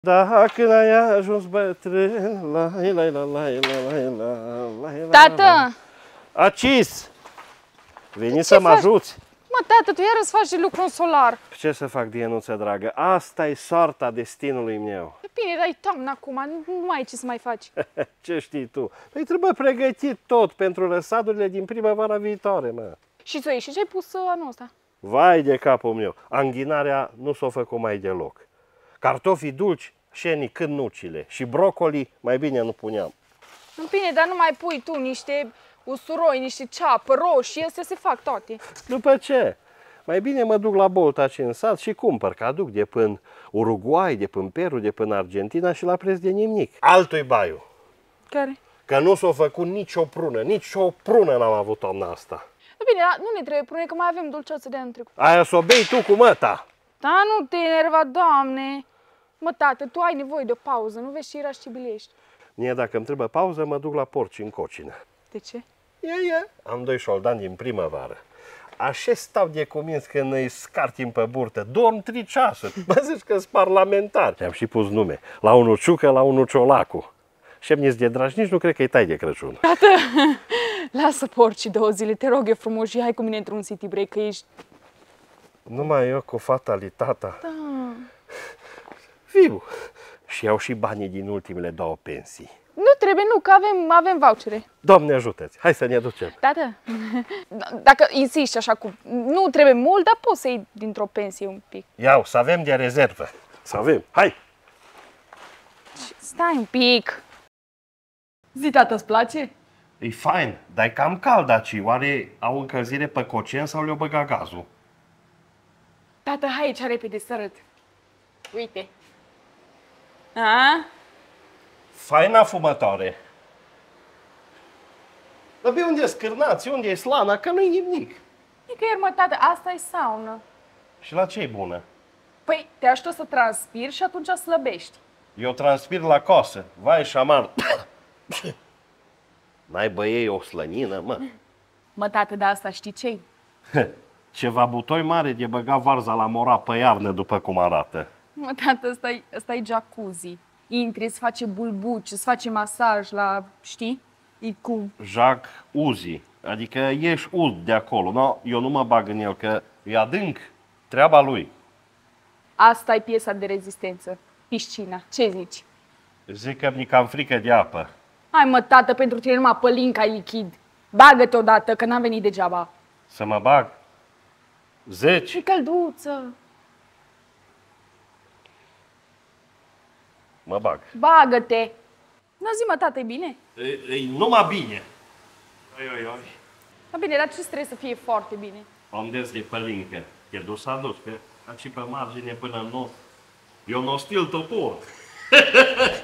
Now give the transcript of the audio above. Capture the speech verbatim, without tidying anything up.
Da, când ai ajuns bătrân, la la la la la la la la. Tată! Acis! Veni să mă ajuți! Mă, tată, tu iară îți faci de lucru în solar. Ce să fac, Dienuță dragă? Asta e soarta destinului meu. Bine, dar e toamnă acum, nu mai ai ce să mai faci. Ce știi tu? Păi trebuie pregătit tot pentru răsadurile din primăvara viitoare, mă. Și ți-o și ce ai pus anul ăsta? Vai de capul meu! Anghinarea nu s-o făcut mai deloc. Cartofii dulci, șenii cârnucile și brocoli, mai bine nu puneam. Bine, dar nu mai pui tu niște usturoi, niște ceapă, roșii, astea se fac toate. După ce? Mai bine mă duc la Bolta și în sat și cumpăr, că aduc de până Uruguay, de până Peru, de până Argentina și la preț de nimic. Altul-i baiul. Care? Că nu s-a făcut nicio prună, nicio prună n-am avut toamna asta. Bine, dar nu ne trebuie prune, că mai avem dulceață de anul trecut. Aia s-o bei tu cu măta. Da, nu te enerva, Doamne! Mă, tată, tu ai nevoie de o pauză, nu vezi ce era știbilești. Mie, dacă îmi trebuie pauză, mă duc la porci în cocină. De ce? E, e. Am doi șoldani din primăvară. Așa stau de convins când îi scartim pe burtă. Dorm trei ceasuri. Mă zici că-s parlamentari. Le-am și pus nume. La unul Ciucă, la unul Ciolacu. Șemniți de dragi, nici nu cred că-i tai de Crăciun. Tată, lasă porcii două zile, te rog eu frumos și hai cu mine într-un city break, că ești... Numai eu cu fatalitatea. Da. Viu. Și iau și banii din ultimele două pensii. Nu trebuie, nu, că avem, avem vouchere. Doamne ajută-ți, hai să ne ducem. Tată, dacă insisti așa cu... Nu trebuie mult, dar poți să iei dintr-o pensie un pic. Iau, să avem de rezervă. Să avem, hai! Stai un pic. Zi, tată, îți place? E fain, dar e cam cald aici. Oare au încălzire pe cocen sau le-o băga gazul? Tată, hai aici repede să arăt. Uite. A? Faina fumătoare. Dar pe unde e scârnați, unde e slana, că nu-i nimic. Nicăieri, mă, tată, asta e saună. Și la ce e bună? Păi, te ajută să transpiri și atunci slăbești. Eu transpir la cosă. Vai, șamar. N-ai băiei o slănină, mă. Mă, tată, dar asta știi ce-i? Ceva butoi mare de băga varza la mora pe iarnă, după cum arată. Mă, tată, ăsta-i, ăsta-i jacuzzi. Intri, îți face bulbuci, îți face masaj la, știi? E cu... Jacques Uzi. Adică ești ud de acolo. No, eu nu mă bag în el, că e adânc. Treaba lui. Asta e piesa de rezistență. Piscina. Ce zici? Zic că mi cam frică de apă. Hai, mă, tată, pentru tine numai pălinca e lichid. Bagă-te odată, că n-am venit degeaba. Să mă bag? Zeci? E călduță. Mă bag. Bagă-te. Nu zi, mă, tată, e bine? E, e numai bine. Oi, oi, oi. Da, bine, dar ce trebuie să fie foarte bine? Am des de pălincă. E dus a dus, pe aici pe margine până în nos. Eu nu stil topor.